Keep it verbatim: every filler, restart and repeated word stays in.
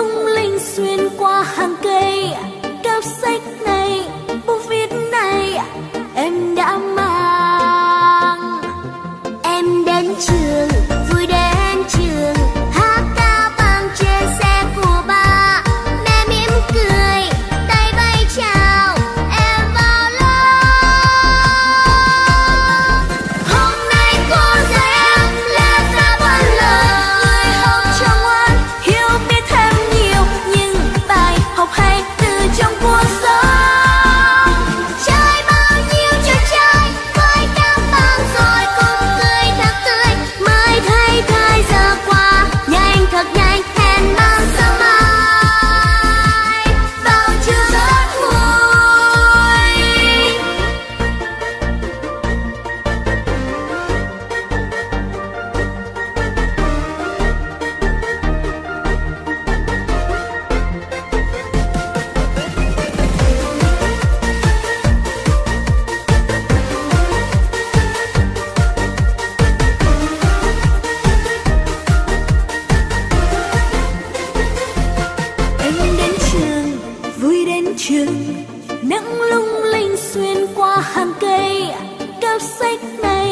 lung linh xuyên qua hàng cây. Cặp sách này, bút viết này em đã mang. Em đến trường, vui đến trường, hát ca vang trên xe của ba. Mẹ mỉm cười, tay bay chào em vào lớp. Hôm nay cô dạy em là ra bốn lời. Người học cho ngoan, hiểu biết thêm nhiều, nhưng bài học hay từ trong cuộc sống. Chơi bao nhiêu trò chơi với các bạn rồi cùng cười thật tươi. Mới thấy thời giờ qua nhanh thật nhanh, hẹn bao giờ mai vào trường rất vui. Em đến trường, vui đến trường, nắng lung linh xuyên qua hàng cây. Cặp sách này,